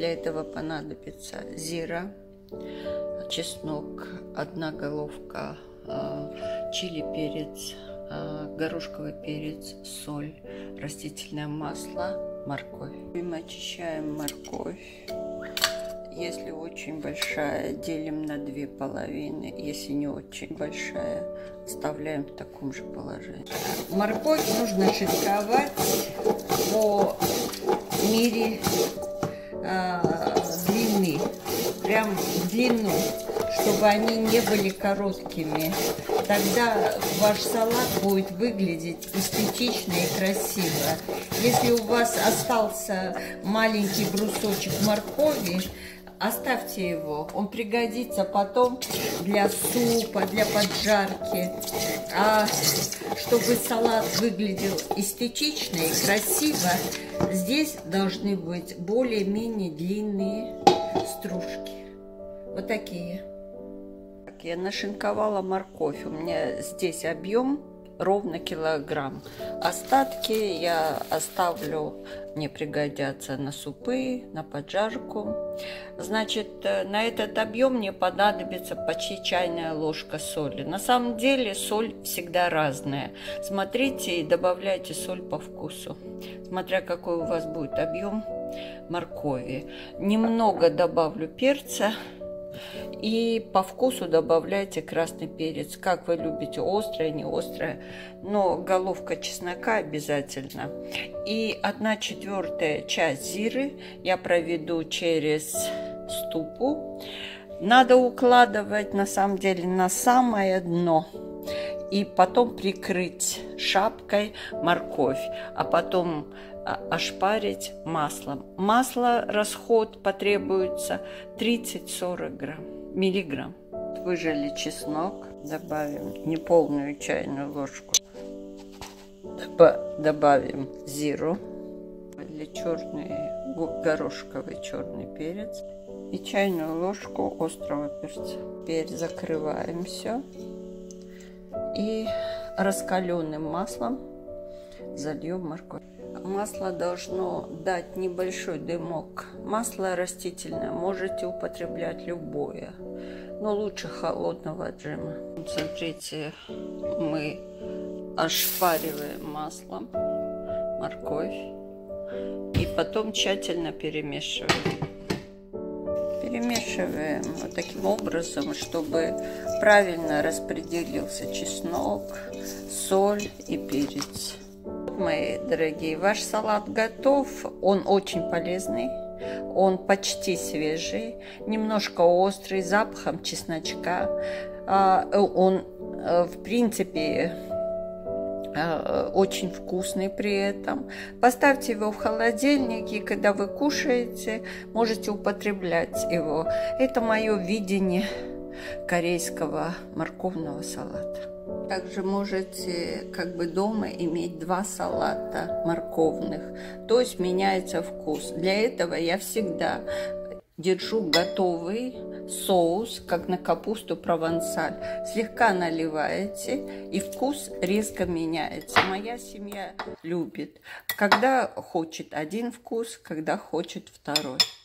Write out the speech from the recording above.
Для этого понадобится зира, чеснок, 1 головка, чили перец, горошковый перец, соль, растительное масло, морковь. Мы очищаем морковь. Если очень большая, делим на 2 половины. Если не очень большая, оставляем в таком же положении. Морковь нужно шинковать по мере длины, прям в длину, чтобы они не были короткими. Тогда ваш салат будет выглядеть эстетично и красиво. Если у вас остался маленький брусочек моркови, оставьте его, он пригодится потом для супа, для поджарки. А чтобы салат выглядел эстетично и красиво, здесь должны быть более-менее длинные стружки. Вот такие. Я нашинковала морковь. У меня здесь объем ровно килограмм. Остатки я оставлю, мне пригодятся на супы, на поджарку. Значит, на этот объем мне понадобится почти чайная ложка соли. На самом деле соль всегда разная. Смотрите и добавляйте соль по вкусу, смотря какой у вас будет объем моркови. Немного добавлю перца. И по вкусу добавляйте красный перец. Как вы любите, острое, не острое. Но головка чеснока обязательно. И 1/4 часть зиры я проведу через ступу. Надо укладывать на самом деле на самое дно. И потом прикрыть шапкой морковь. А потом ошпарить маслом. Масло, расход потребуется 30-40 миллиграмм. Выжали чеснок, добавим неполную чайную ложку. Добавим зиру, для черный горошковый черный перец и чайную ложку острого перца. Теперь закрываем все и раскаленным маслом зальем морковь. Масло должно дать небольшой дымок. Масло растительное, можете употреблять любое, но лучше холодного отжима. Смотрите, мы ошпариваем маслом морковь и потом тщательно перемешиваем. Перемешиваем вот таким образом, чтобы правильно распределился чеснок, соль и перец. Мои дорогие, ваш салат готов. Он очень полезный, он почти свежий, немножко острый, запахом чесночка. Он, в принципе, очень вкусный при этом. Поставьте его в холодильник, и когда вы кушаете, можете употреблять его. Это мое видение корейского морковного салата. Также можете как бы дома иметь 2 салата морковных, то есть меняется вкус. Для этого я всегда держу готовый соус, как на капусту провансаль. Слегка наливаете, и вкус резко меняется. Моя семья любит, когда хочет один вкус, когда хочет второй.